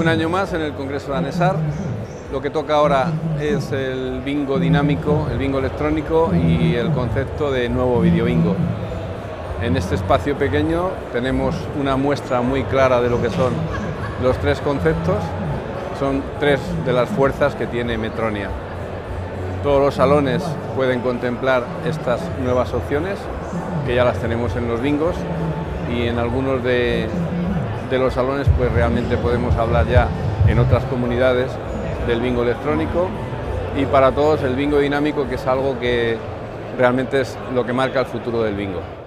Un año más en el Congreso de ANESAR. Lo que toca ahora es el bingo dinámico, el bingo electrónico y el concepto de nuevo videobingo. En este espacio pequeño tenemos una muestra muy clara de lo que son los tres conceptos. Son tres de las fuerzas que tiene Metronia. Todos los salones pueden contemplar estas nuevas opciones, que ya las tenemos en los bingos, y en algunos de los salones pues realmente podemos hablar ya en otras comunidades del bingo electrónico, y para todos el bingo dinámico, que es algo que realmente es lo que marca el futuro del bingo.